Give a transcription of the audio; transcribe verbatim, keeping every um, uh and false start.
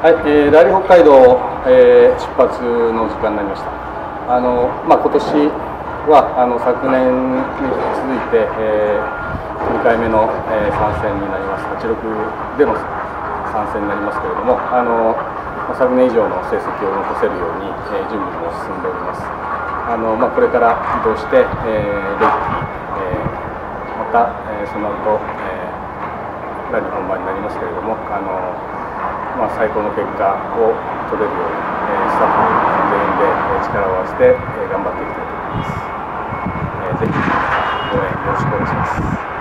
はい、えー、ラリー北海道、えー、出発の時間になりました。あの、まあ、今年はあの昨年に続いて、えー、にかいめの、えー、参戦になります。はちじゅうろくでの参戦になりますけれども、あの昨年以上の成績を残せるように、えー、準備も進んでおります。あの、まあ、これから移動して、えー、レッキー、えー、また、えー、その後、えー、ラリー本番になりますけれども、あのまあ、最高の結果を取れるように、えー、スタッフ全員で力を合わせて、えー、頑張っていきたいと思います。えー、ぜひ皆さん応援よろしくお願いします。